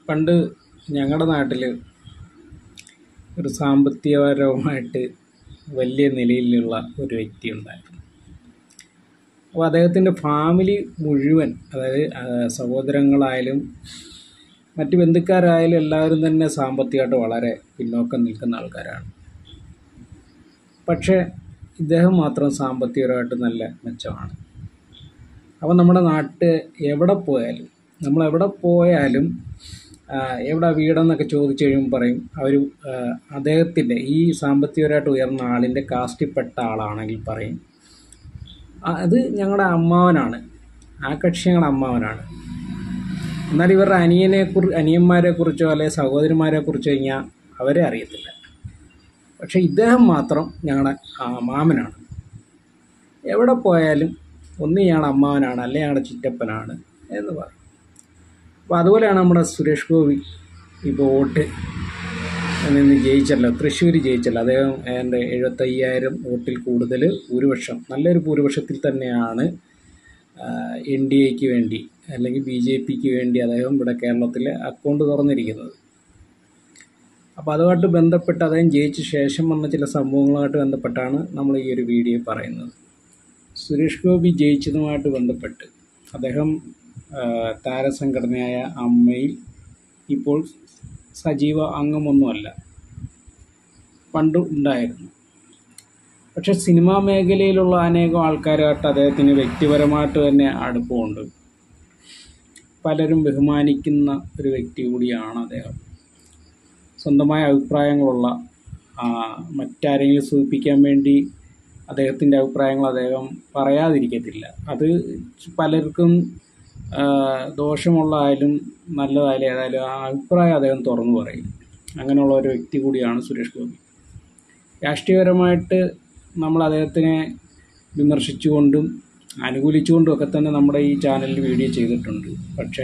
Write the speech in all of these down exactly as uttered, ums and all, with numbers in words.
പണ്ട് ഞങ്ങളുടെ നാട്ടിൽ ഒരു സാമ്പത്തികപരമായിട്ട് വലിയ നിലയിലുള്ള ഒരു വ്യക്തി ഉണ്ടായിരുന്നു. അപ്പോൾ അദ്ദേഹത്തിൻ്റെ ഫാമിലി മുഴുവൻ, അതായത് സഹോദരങ്ങളായാലും മറ്റ് ബന്ധുക്കാരായാലും എല്ലാവരും തന്നെ സാമ്പത്തികമായിട്ട് വളരെ പിന്നോക്കം നിൽക്കുന്ന ആൾക്കാരാണ്. പക്ഷേ ഇദ്ദേഹം മാത്രം സാമ്പത്തികപരമായിട്ട് നല്ല മെച്ചമാണ്. അപ്പോൾ നമ്മുടെ നാട്ടിൽ എവിടെ പോയാലും നമ്മളെവിടെ പോയാലും എവിടെ വീടെന്നൊക്കെ ചോദിച്ചു കഴിയുമ്പോൾ പറയും അവർ അദ്ദേഹത്തിൻ്റെ ഈ സാമ്പത്തികപരമായിട്ട് ഉയർന്ന ആളിൻ്റെ കാസ്റ്റിൽപ്പെട്ട ആളാണെങ്കിൽ പറയും അത് ഞങ്ങളുടെ അമ്മാവനാണ്, ആ കക്ഷി ഞങ്ങളുടെ അമ്മാവനാണ്. എന്നാൽ ഇവരുടെ അനിയനെ കുറി അനിയന്മാരെ കുറിച്ചോ അല്ലെങ്കിൽ സഹോദരിമാരെ കുറിച്ചോ കഴിഞ്ഞാൽ അവരെ അറിയത്തില്ല. പക്ഷേ ഇദ്ദേഹം മാത്രം ഞങ്ങളുടെ മാമനാണ്. എവിടെ പോയാലും ഒന്ന് ഞങ്ങളുടെ അമ്മാവനാണ് അല്ലെങ്കിൽ ഞങ്ങളുടെ ചിറ്റപ്പനാണ് എന്ന് പറയും. അപ്പോൾ അതുപോലെയാണ് നമ്മുടെ സുരേഷ് ഗോപി ഇപ്പോൾ വോട്ട് നിന്ന് ജയിച്ചല്ലോ, തൃശ്ശൂർ ജയിച്ചല്ലോ. അദ്ദേഹം എൻ്റെ എഴുപത്തയ്യായിരം വോട്ടിൽ കൂടുതൽ ഭൂരിപക്ഷം, നല്ലൊരു ഭൂരിപക്ഷത്തിൽ തന്നെയാണ് എൻ ഡി എക്ക് വേണ്ടി അല്ലെങ്കിൽ ബി ജെ പിക്ക് വേണ്ടി അദ്ദേഹം ഇവിടെ കേരളത്തിൽ അക്കൗണ്ട് തുറന്നിരിക്കുന്നത്. അപ്പോൾ അതുമായിട്ട് ബന്ധപ്പെട്ട് അദ്ദേഹം ജയിച്ച ശേഷം വന്ന ചില സംഭവങ്ങളുമായിട്ട് ബന്ധപ്പെട്ടാണ് നമ്മൾ ഈ ഒരു വീഡിയോ പറയുന്നത്. സുരേഷ് ഗോപി ജയിച്ചതുമായിട്ട് ബന്ധപ്പെട്ട് അദ്ദേഹം താരസംഘടനയായ അമ്മയിൽ ഇപ്പോൾ സജീവ അംഗമൊന്നുമല്ല, പണ്ട് ഉണ്ടായിരുന്നു. പക്ഷെ സിനിമാ മേഖലയിലുള്ള അനേകം ആൾക്കാരുമായിട്ട് അദ്ദേഹത്തിന് വ്യക്തിപരമായിട്ട് തന്നെ അടുപ്പമുണ്ട്. പലരും ബഹുമാനിക്കുന്ന ഒരു വ്യക്തി കൂടിയാണ് അദ്ദേഹം. സ്വന്തമായ അഭിപ്രായങ്ങളുള്ള, മറ്റാരെങ്കിലും സൂചിപ്പിക്കാൻ വേണ്ടി അദ്ദേഹത്തിൻ്റെ അഭിപ്രായങ്ങൾ അദ്ദേഹം പറയാതിരിക്കത്തില്ല. അത് പലർക്കും ദോഷമുള്ളതായാലും നല്ലതായാലും ഏതായാലും ആ അഭിപ്രായം അദ്ദേഹം തുറന്നു പറയും. അങ്ങനെയുള്ള ഒരു വ്യക്തി കൂടിയാണ് സുരേഷ് ഗോപി. രാഷ്ട്രീയപരമായിട്ട് നമ്മൾ അദ്ദേഹത്തിനെ വിമർശിച്ചുകൊണ്ടും അനുകൂലിച്ചുകൊണ്ടും ഒക്കെ തന്നെ നമ്മുടെ ഈ ചാനലിൽ വീഡിയോ ചെയ്തിട്ടുണ്ട്. പക്ഷേ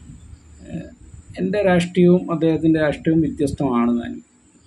എൻ്റെ രാഷ്ട്രീയവും അദ്ദേഹത്തിൻ്റെ രാഷ്ട്രീയവും വ്യത്യസ്തമാണ് താനും.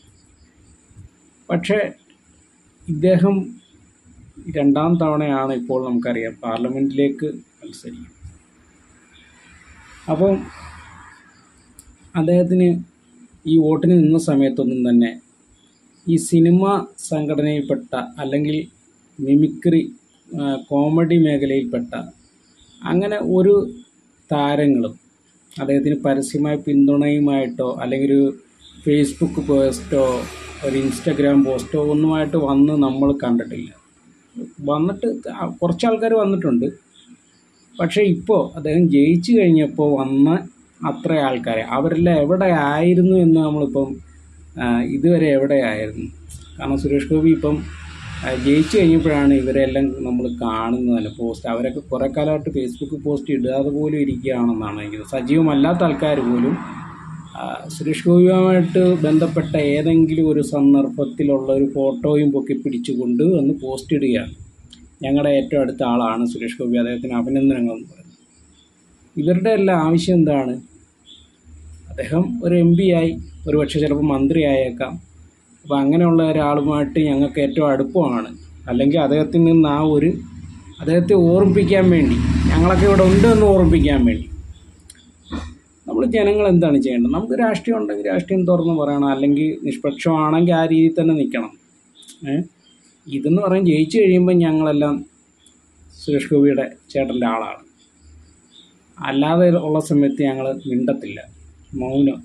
പക്ഷേ ഇദ്ദേഹം രണ്ടാം തവണയാണ് ഇപ്പോൾ നമുക്കറിയാം പാർലമെൻറ്റിലേക്ക് മത്സരിക്കും. അപ്പം അദ്ദേഹത്തിന് ഈ വോട്ടിന് നിന്ന സമയത്തൊന്നും തന്നെ ഈ സിനിമ സംഘടനയിൽപ്പെട്ട അല്ലെങ്കിൽ മിമിക്രി കോമഡി മേഖലയിൽപ്പെട്ട അങ്ങനെ ഒരു താരങ്ങളും അദ്ദേഹത്തിന് പരസ്യമായി പിന്തുണയുമായിട്ടോ അല്ലെങ്കിൽ ഒരു ഫേസ്ബുക്ക് പോസ്റ്റോ ഒരു ഇൻസ്റ്റഗ്രാം പോസ്റ്റോ ഒന്നുമായിട്ട് വന്ന് നമ്മൾ കണ്ടിട്ടില്ല. വന്നിട്ട് കുറച്ച് ആൾക്കാർ വന്നിട്ടുണ്ട്. പക്ഷേ ഇപ്പോൾ അദ്ദേഹം ജയിച്ചു കഴിഞ്ഞപ്പോൾ വന്ന അത്ര ആൾക്കാരെ അവരെല്ലാം എവിടെ ആയിരുന്നു എന്ന് നമ്മളിപ്പം ഇതുവരെ എവിടെയായിരുന്നു. കാരണം സുരേഷ് ഗോപി ഇപ്പം ജയിച്ചു കഴിഞ്ഞപ്പോഴാണ് ഇവരെല്ലാം നമ്മൾ കാണുന്നതല്ല. പോസ്റ്റ് അവരൊക്കെ കുറേ കാലമായിട്ട് ഫേസ്ബുക്ക് പോസ്റ്റ് ഇടാതെ പോലും ഇരിക്കുകയാണെന്നാണ് എനിക്ക്. സജീവമല്ലാത്ത ആൾക്കാർ പോലും സുരേഷ് ഗോപിയുമായിട്ട് ബന്ധപ്പെട്ട ഏതെങ്കിലും ഒരു സന്ദർഭത്തിലുള്ള ഒരു ഫോട്ടോയും പൊക്കി പിടിച്ചുകൊണ്ട് ഒന്ന് പോസ്റ്റ് ഇടുകയാണ്. ഞങ്ങളുടെ ഏറ്റവും അടുത്ത ആളാണ് സുരേഷ് ഗോപി, അദ്ദേഹത്തിന് അഭിനന്ദനങ്ങൾ എന്ന് പറയുന്നത്. ഇവരുടെ എല്ലാം ആവശ്യം എന്താണ്? അദ്ദേഹം ഒരു എം പി ആയി, ഒരു പക്ഷേ ചിലപ്പോൾ മന്ത്രി ആയേക്കാം. അപ്പോൾ അങ്ങനെയുള്ള ഒരാളുമായിട്ട് ഞങ്ങൾക്ക് ഏറ്റവും അടുപ്പമാണ്, അല്ലെങ്കിൽ അദ്ദേഹത്തിൽ നിന്ന് ആ ഒരു അദ്ദേഹത്തെ ഓർമ്മിപ്പിക്കാൻ വേണ്ടി, ഞങ്ങളൊക്കെ ഇവിടെ ഉണ്ട് എന്ന് ഓർമ്മിപ്പിക്കാൻ വേണ്ടി നമ്മൾ ജനങ്ങൾ എന്താണ് ചെയ്യേണ്ടത്? നമുക്ക് രാഷ്ട്രീയം ഉണ്ടെങ്കിൽ രാഷ്ട്രീയം തുറന്ന് പറയണം, അല്ലെങ്കിൽ നിഷ്പക്ഷമാണെങ്കിൽ ആ രീതിയിൽ തന്നെ നിൽക്കണം. ഏഹ് ഇതെന്ന് പറയാൻ ജയിച്ചു കഴിയുമ്പോൾ ഞങ്ങളെല്ലാം സുരേഷ് ഗോപിയുടെ ചേട്ടൻ്റെ ആളാണ്, അല്ലാതെ ഉള്ള സമയത്ത് ഞങ്ങൾ മിണ്ടത്തില്ല, മൗനം.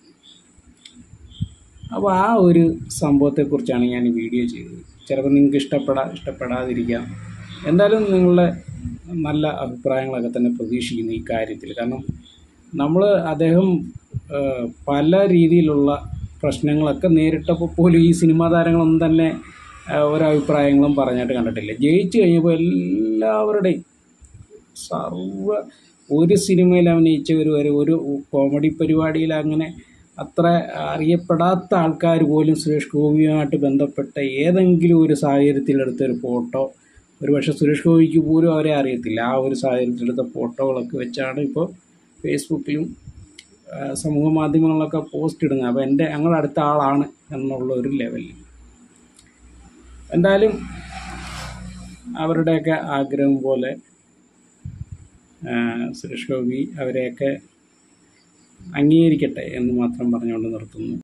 അപ്പോൾ ആ ഒരു സംഭവത്തെക്കുറിച്ചാണ് ഞാൻ ഈ വീഡിയോ ചെയ്തത്. ചിലപ്പോൾ നിങ്ങൾക്ക് ഇഷ്ടപ്പെടാ ഇഷ്ടപ്പെടാതിരിക്കാം. എന്തായാലും നിങ്ങളുടെ നല്ല അഭിപ്രായങ്ങളൊക്കെ തന്നെ പ്രതീക്ഷിക്കുന്നു ഈ കാര്യത്തിൽ. കാരണം നമ്മൾ അദ്ദേഹം പല രീതിയിലുള്ള പ്രശ്നങ്ങളൊക്കെ നേരിട്ടപ്പോൾ പോലും ഈ സിനിമാ താരങ്ങളൊന്നും തന്നെ ഒരഭിപ്രായങ്ങളും പറഞ്ഞായിട്ട് കണ്ടിട്ടില്ല. ജയിച്ചു കഴിഞ്ഞപ്പോൾ എല്ലാവരുടെയും സർവ്വ ഒരു സിനിമയിൽ അഭിനയിച്ചവർ വരെ ഒരു കോമഡി പരിപാടിയിൽ അങ്ങനെ അത്ര അറിയപ്പെടാത്ത ആൾക്കാർ പോലും സുരേഷ് ഗോപിയുമായിട്ട് ബന്ധപ്പെട്ട ഏതെങ്കിലും ഒരു സാഹചര്യത്തിലെടുത്തൊരു ഫോട്ടോ, ഒരു പക്ഷേ സുരേഷ് ഗോപിക്ക് പോലും അവരെ അറിയത്തില്ല, ആ ഒരു സാഹചര്യത്തിലെടുത്ത ഫോട്ടോകളൊക്കെ വെച്ചാണ് ഇപ്പോൾ ഫേസ്ബുക്കിലും സമൂഹ മാധ്യമങ്ങളിലൊക്കെ പോസ്റ്റ് ഇടുന്നത്. അപ്പോൾ എൻ്റെ ഞങ്ങളുടെ അടുത്ത ആളാണ് എന്നുള്ള ഒരു ലെവലിൽ. എന്തായാലും അവരുടെയൊക്കെ ആഗ്രഹം പോലെ സുരേഷ് ഗോപി അവരെയൊക്കെ അംഗീകരിക്കട്ടെ എന്ന് മാത്രം പറഞ്ഞുകൊണ്ട് നിർത്തുന്നു.